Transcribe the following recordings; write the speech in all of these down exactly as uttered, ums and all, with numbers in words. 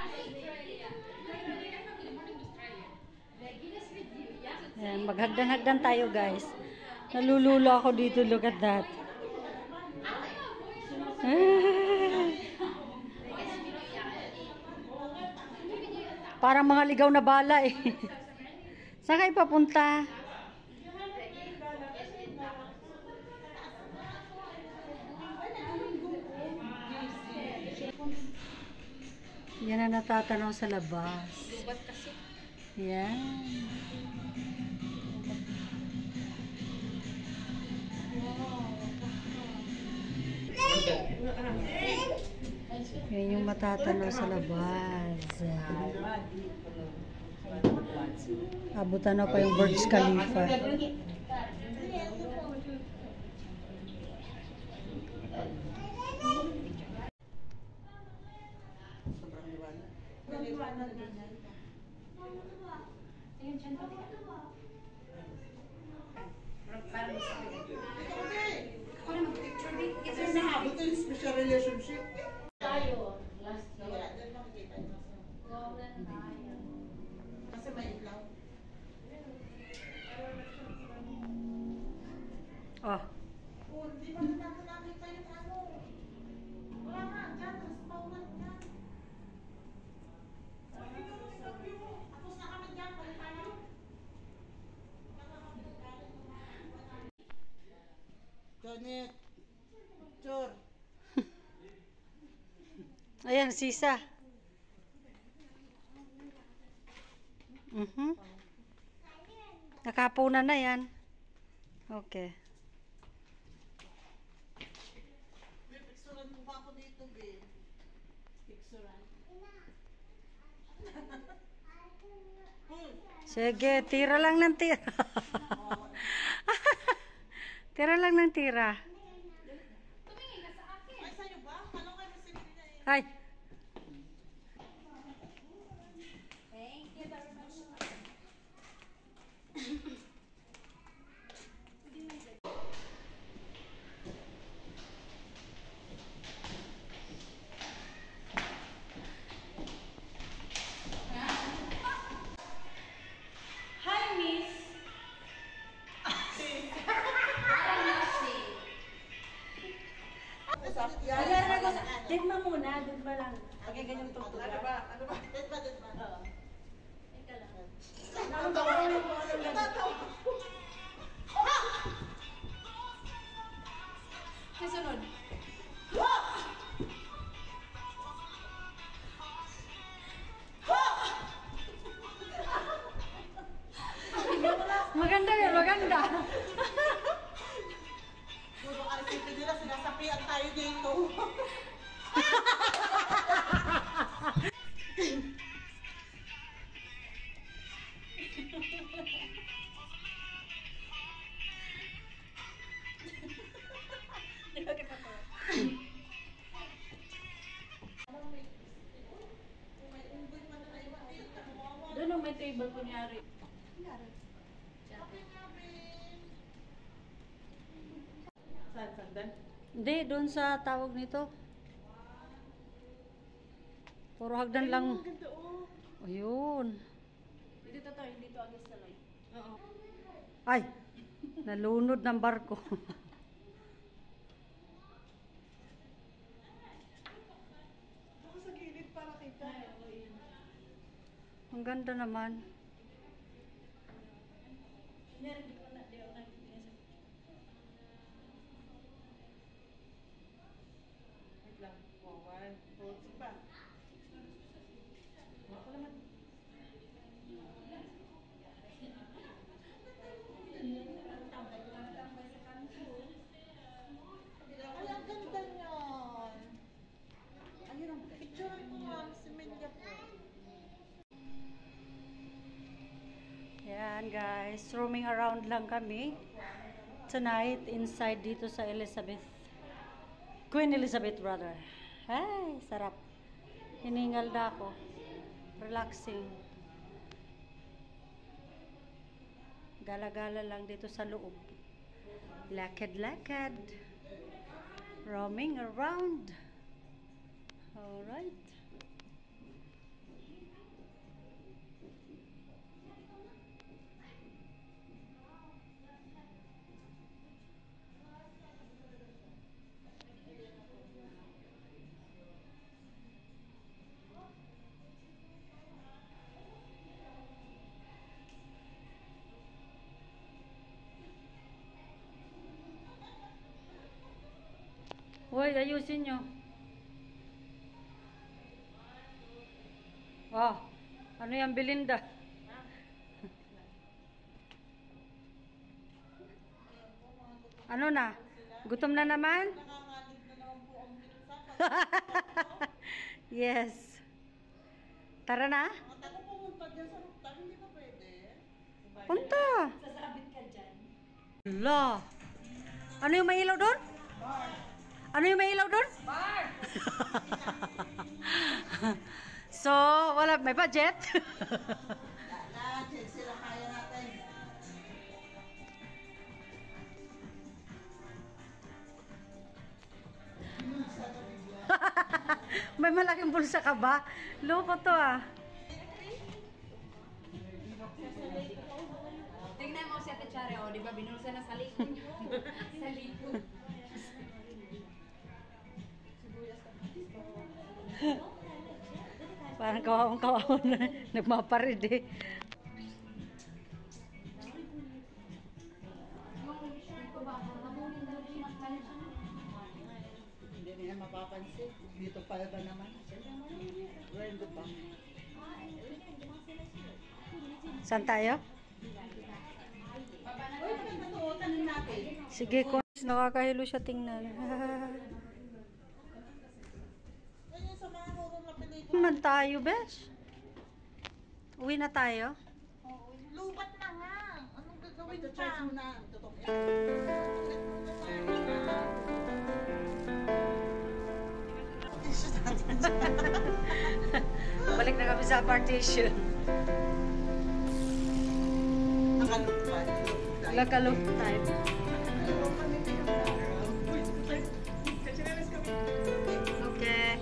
Ayan, maghagdan-hagdan tayo guys. Nalululo ako dito, look at that. Parang mga ligaw na bala eh. Saan kayo papunta? Yan ang natatanaw sa labas. Yan. Yan yung matatanaw sa labas. Abutan na pa yung Burj Khalifa. Ito yung special relationship. Tayo. Last year. Wala, doon makikita niyo. Kasi may itlaw. Oh. Oh, di ba na natin nakita yung ano? Wala nga, dyan. Tapos paulan dyan. Tapos na kami dyan. Balik tayo. Janet. Chor. Ayan, sisa. Mhm. Nakapunan na yan. Okay. May picturean mo ba ako dito, babe? Picturean? Sige, tira lang ng tira. Tira lang ng tira. Ay, sa'yo ba? Paano kayo masibig na eh? Ay. Thank you very much. Hi, Miss. Ayan, ako sa... Digma muna, digma lang. Okay, ganyan tugtog. Ano ba? Ano ba? Dead ba? Dead ba? Oo. Ika lang. Natawa ko. Natawa ko. Kasunod. Maganda yun, maganda. Puro alipin nila, sinasapian tayo dito. Doon ang may table kunyari. Saan, saan dan? Hindi, doon sa tawag nito. Puro hagdan lang. Ganda oh. Ayun. Dito tayo, dito agad sa light. Oo. Ay, nalunod ng barko. Ako sa gilid para kita. Ang ganda naman. Meron di ko na, di ako na. Wait lang. Oh, one. Hold si pa. Ako naman. Ay, ang ganda niyan. Ayun ang picture ko nga. Si Melia po. Yan guys, roaming around lang kami tonight inside dito sa Elizabeth. Queen Elizabeth brother. Ay, sarap. Hiningal na ako. Relaxing. Gala-gala lang dito sa loob. Lakad-lakad. Roaming around. Alright. Hoy, ayusin nyo. Oh, ano yan, Belinda? Ano na? Gutom na naman? Nakangalit na naman po ang pizza. Yes. Tara na? At ako pumunta dyan sa rooftop, hindi ba pwede? Punta. Sasabit ka dyan. La. Ano yung may ilaw doon? Ano yung may ilaw doon? Bar! So, wala, may budget? Lahat, sila kaya natin. May malaking bulsa ka ba? Loko to ah. Tingnan mo si Ate Chare, oh, di ba binulsa na sa likod? Sa likod. Parang kawawang kawawan na nagmaparid eh. Hindi nila mapapansin. Dito pa ba naman? Rendo pa. Saan tayo? Uy, magkakatuotan natin. Sige, kung nakakahilo siya tingnan. Yan yung sa mga horror na pelikula. Naman tayo, besh. Uwi na tayo. Lubat na nga. Anong gagawin pa? Ito-charge mo na. Totoo yan. Balik na kami sa partition. Nakalog pa. Lakalog time. Okay.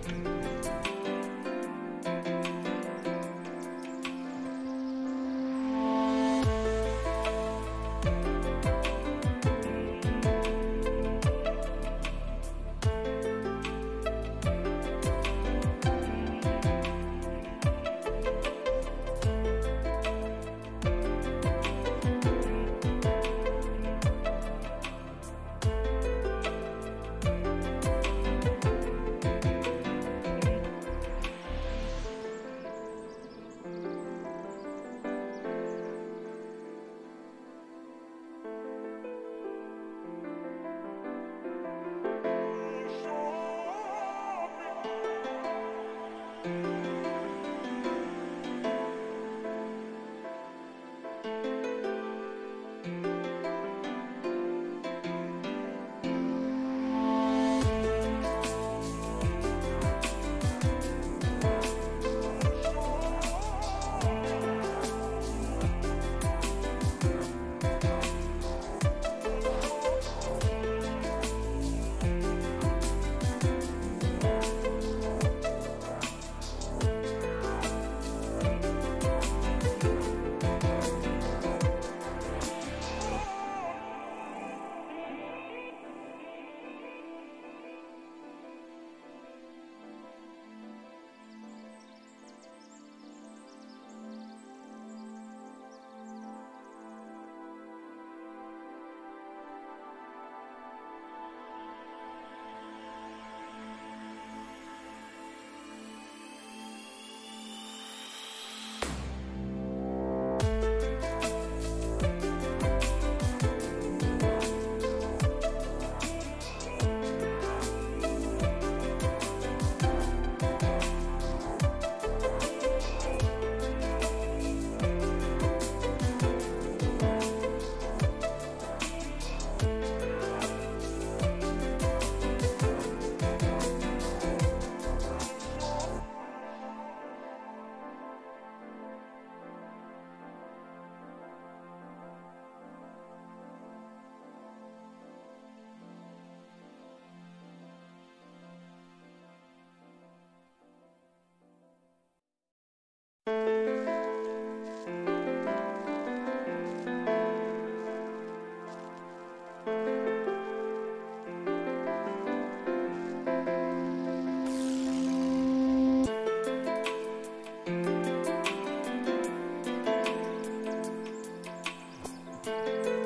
Thank you.